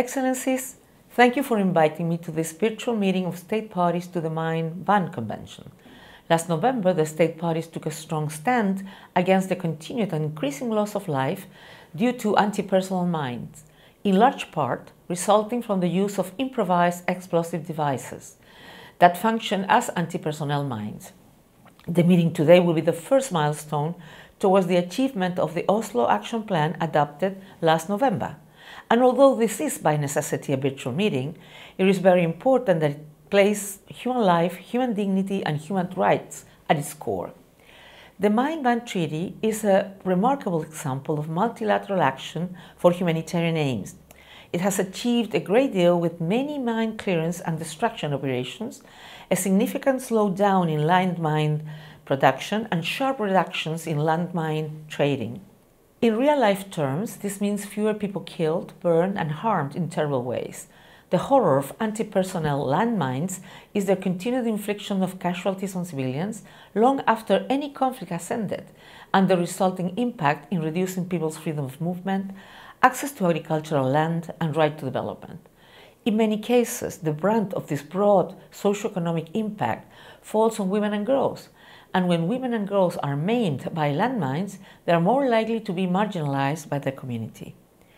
Excellencies, thank you for inviting me to this virtual meeting of state parties to the Mine Ban Convention. Last November, the state parties took a strong stand against the continued and increasing loss of life due to anti-personnel mines, in large part resulting from the use of improvised explosive devices that function as anti-personnel mines. The meeting today will be the first milestone towards the achievement of the Oslo Action Plan adopted last November. And although this is by necessity a virtual meeting, it is very important that it places human life, human dignity, and human rights at its core. The Mine Ban Treaty is a remarkable example of multilateral action for humanitarian aims. It has achieved a great deal with many mine clearance and destruction operations, a significant slowdown in landmine production, and sharp reductions in landmine trading. In real-life terms, this means fewer people killed, burned, and harmed in terrible ways. The horror of anti-personnel landmines is their continued infliction of casualties on civilians long after any conflict has ended, and the resulting impact in reducing people's freedom of movement, access to agricultural land, and right to development. In many cases, the brunt of this broad socio-economic impact falls on women and girls, and when women and girls are maimed by landmines, they are more likely to be marginalized by their community.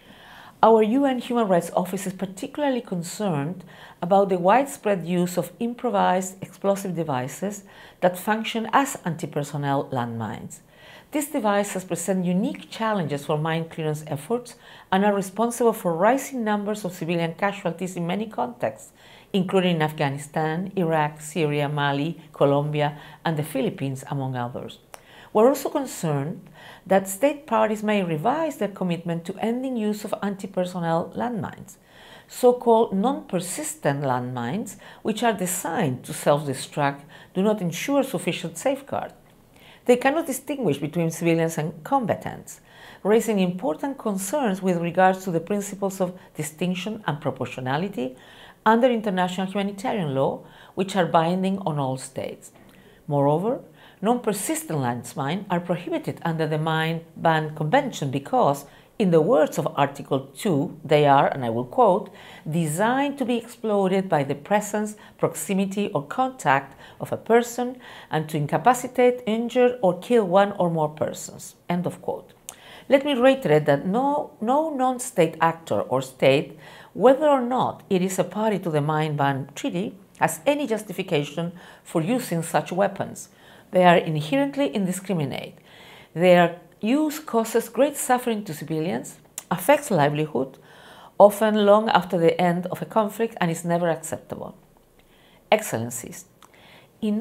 Our UN Human Rights Office is particularly concerned about the widespread use of improvised explosive devices that function as anti-personnel landmines. These devices present unique challenges for mine clearance efforts and are responsible for rising numbers of civilian casualties in many contexts, including in Afghanistan, Iraq, Syria, Mali, Colombia, and the Philippines, among others. We're also concerned that state parties may revise their commitment to ending use of anti-personnel landmines. So-called non-persistent landmines, which are designed to self-destruct, do not ensure sufficient safeguard. They cannot distinguish between civilians and combatants, raising important concerns with regards to the principles of distinction and proportionality under international humanitarian law, which are binding on all states. Moreover, non-persistent landmines are prohibited under the Mine Ban Convention because, in the words of Article 2, they are, and I will quote, designed to be exploded by the presence, proximity, or contact of a person and to incapacitate, injure, or kill one or more persons. End of quote. Let me reiterate that no non-state actor or state, whether or not it is a party to the Mine Ban Treaty, has any justification for using such weapons. They are inherently indiscriminate. Their use causes great suffering to civilians, affects livelihood, often long after the end of a conflict, and is never acceptable. Excellencies, in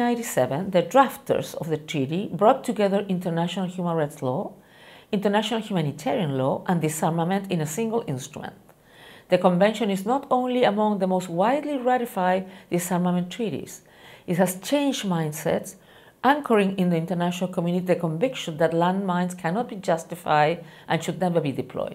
1997, the drafters of the treaty brought together international human rights law, international humanitarian law, and disarmament in a single instrument. The Convention is not only among the most widely ratified disarmament treaties, it has changed mindsets, anchoring in the international community the conviction that landmines cannot be justified and should never be deployed.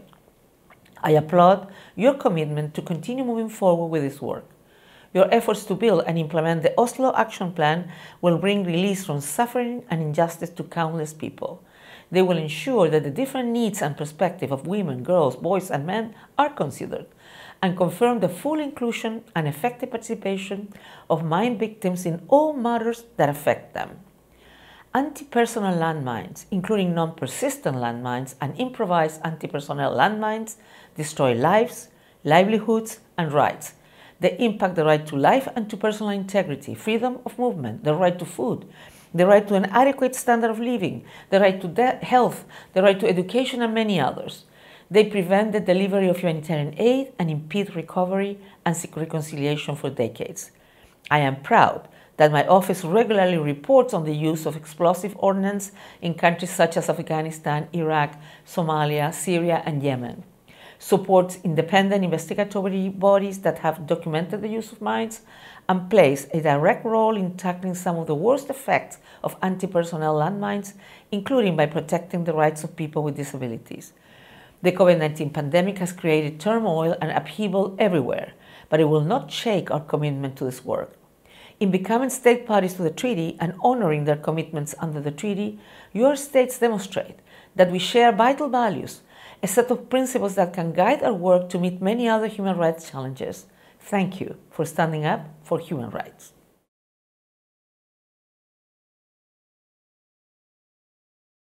I applaud your commitment to continue moving forward with this work. Your efforts to build and implement the Oslo Action Plan will bring release from suffering and injustice to countless people. They will ensure that the different needs and perspectives of women, girls, boys, and men are considered, and confirm the full inclusion and effective participation of mine victims in all matters that affect them. Anti-personnel landmines, including non-persistent landmines and improvised anti-personnel landmines, destroy lives, livelihoods, and rights. They impact the right to life and to personal integrity, freedom of movement, the right to food, the right to an adequate standard of living, the right to health, the right to education, and many others. They prevent the delivery of humanitarian aid and impede recovery and seek reconciliation for decades. I am proud that my office regularly reports on the use of explosive ordnance in countries such as Afghanistan, Iraq, Somalia, Syria, and Yemen, supports independent investigatory bodies that have documented the use of mines, and plays a direct role in tackling some of the worst effects of anti-personnel landmines, including by protecting the rights of people with disabilities. The COVID-19 pandemic has created turmoil and upheaval everywhere, but it will not shake our commitment to this work. In becoming state parties to the treaty and honoring their commitments under the treaty, your states demonstrate that we share vital values, a set of principles that can guide our work to meet many other human rights challenges. Thank you for standing up for human rights.